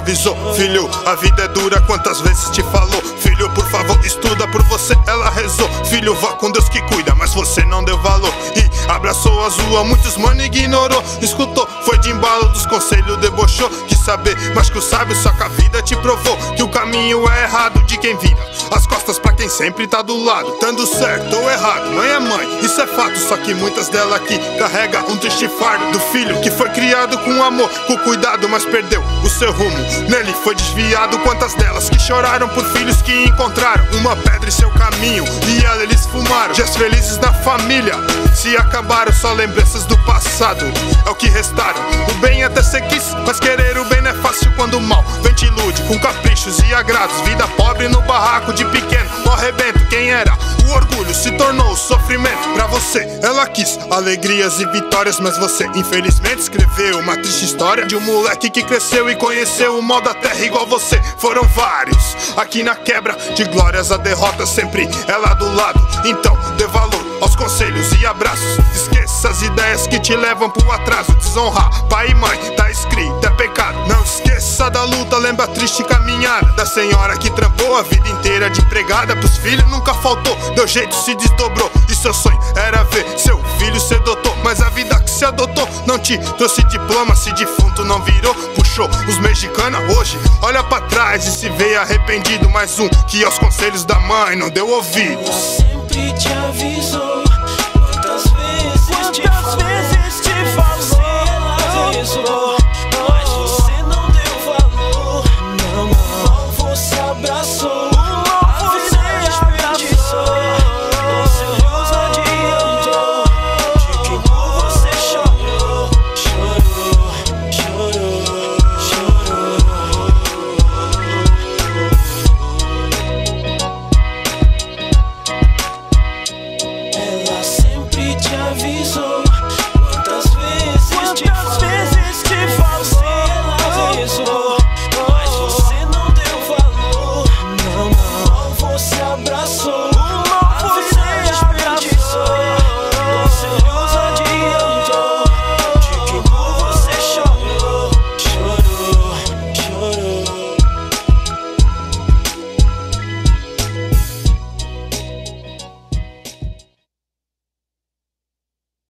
avisou. Filho, a vida é dura, quantas vezes te falou. Filho, por favor, estuda, por você ela rezou. Filho, vá com Deus que cuida, mas você não deu valor. E abraçou a zoa, muitos mano ignorou. Escutou, foi de embalo, dos conselhos debochou. Quis saber, mas que o sábio só que a vida te provou que o caminho é errado de quem vira as costas pra quem sempre tá do lado. Dando certo ou errado, mãe é mãe, isso é fato. Só que muitas delas aqui carrega um triste fardo do filho que foi criado com amor, com cuidado, mas perdeu o seu rumo, nele foi desviado. Quantas delas que choraram por filhos que encontraram uma pedra em seu caminho e ela eles fumaram. Dias felizes na família se acabaram, só lembranças do passado é o que restaram. O bem até ser quis, mas querer o bem não é fácil quando o mal vem te ilude com caprichos e agrados. Vida pobre no barraco de pequeno, no arrebento. Quem era o orgulho se tornou o sofrimento. Pra você ela quis alegrias e vitórias, mas você infelizmente escreveu uma triste história de um moleque que cresceu e conheceu o mal da terra igual você. Foram vários aqui na quebra de glórias, a derrota sempre ela do lado. Então dê valor aos conselhos e abraços, esqueça as ideias que te levam pro atraso. Desonrar pai e mãe tá escrito, é pecado. Não esqueça da luta, lembra a triste caminhada da senhora que trampou a vida inteira de empregada. Pros filhos nunca faltou, deu jeito, se desdobrou. E seu sonho era ver seu filho ser doutor, mas a vida que se adotou não te trouxe diploma. Se defunto não virou, puxou os mexicanos. Hoje olha pra trás e se vê arrependido. Mais um que aos conselhos da mãe não deu ouvidos. Sempre te avisou, quantas vezes te falou, se ela rezou.